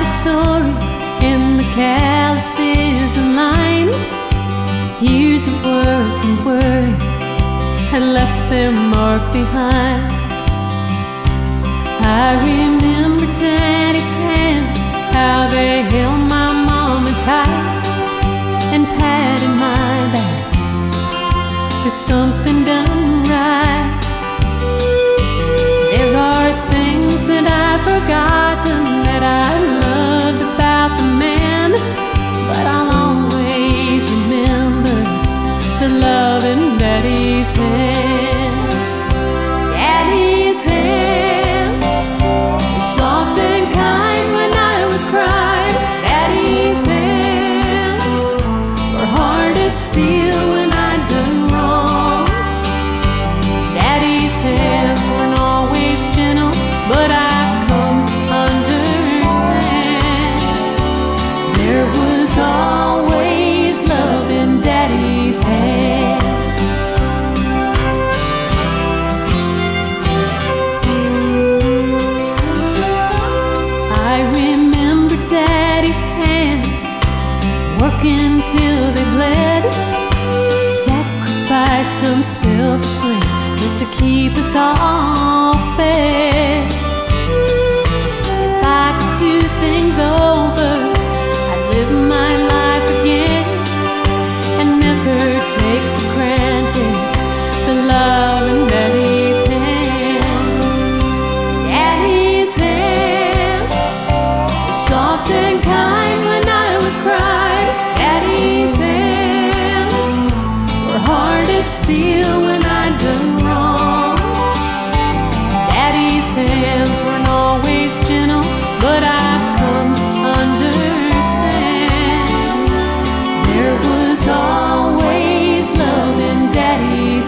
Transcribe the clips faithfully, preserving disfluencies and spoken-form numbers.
a story in the calluses and lines. Years of work and worry had left their mark behind. I remember Daddy's hands, how they held my mama tight and patted my back for something done right. There are things that I've forgotten that I loved about the man, but I'll always remember the love in Daddy's hands. Daddy's hands were soft and kind when I was crying. Daddy's hands were hard as steel when I'd done wrong. Daddy's hands weren't always gentle, but I've come to understand there was always love in Daddy's hands. I remember Daddy's hands working till they bled, sacrificed unselfishly just to keep us all fed. If I could do things over, I'd live my life again and never take for granted the love in Daddy's hands. Daddy's hands were soft and kind when I was crying. Daddy's hands were hard as steel when I'd done wrong. Daddy's hands weren't always gentle, but I've come to understand there was always love in Daddy's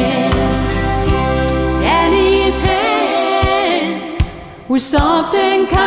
hands. Daddy's hands were soft and kind.